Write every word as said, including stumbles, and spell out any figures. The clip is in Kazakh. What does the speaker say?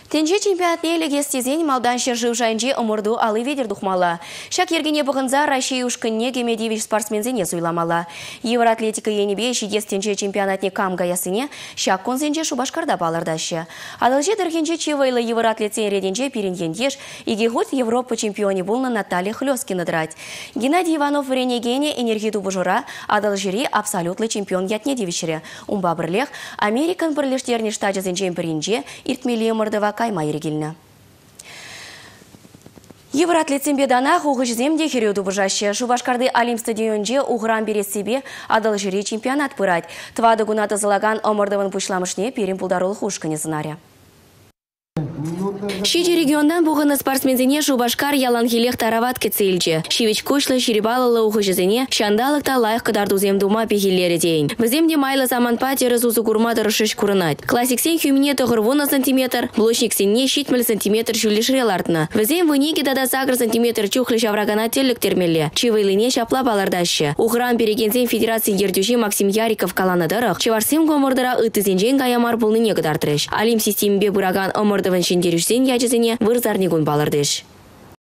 Тенже чемпионатне легестезен малдан шержив жайынже ымырду алы ведер духмала. Шак ергене бұғынза Россия ушкынне Гемедевич спортсмензене суйламала. Евроатлетика енебе шидес тенже чемпионатне камга ясыне шак конзенже Шубашкарда балырдашы. Адалже дыргенже чевайлы евроатлетсен реденже перенгендеш иге год Европа чемпионе болна Наталья Хлёскина драть. Геннадий Иванов в ренегене энергету бужура адалжири абсолютный чемпион ятне девичере. Умба бірлех Американ бірлештерне штажы зенжен бірінже иртмелі мырдыва кайма ерегіліні. Евроатлетсен бедана хуғыжземде хереуді бұжашы. Шубашкарды Алим стадионже уғран берес себе адалжири чемпионат пырать. Твады гунаты зылаган омырдывын пұшламышне перем пулдарулы хушканы зынаря. Шиди региондан буғыны спортсмензене Шубашкар яланхилех тарават кецелче. Шивич көшлі ширибалылы уғыжызене шандалықта лайық кыдарду земдума пехиллері дейін. Біземде майлы заман патері зузы курмады рышыш күрінат. Классиксен хюміне тұғырвуна сантиметр, блочниксенне шитміл сантиметр жүлішрел артына. Бізем вынеге дада сагр сантиметр чухлы шаврагана телік термелі. Чивайлыне шапла балардашы. Уғран берегензен федерация ердюші Максим Яриков каланадырық. Чеварсем гомырдыра ытызенжен гаямар бұлны негідартрыш. Алим систембе бұраган омырдывын шендерюшсен яжызене вырзарнигун балардыш.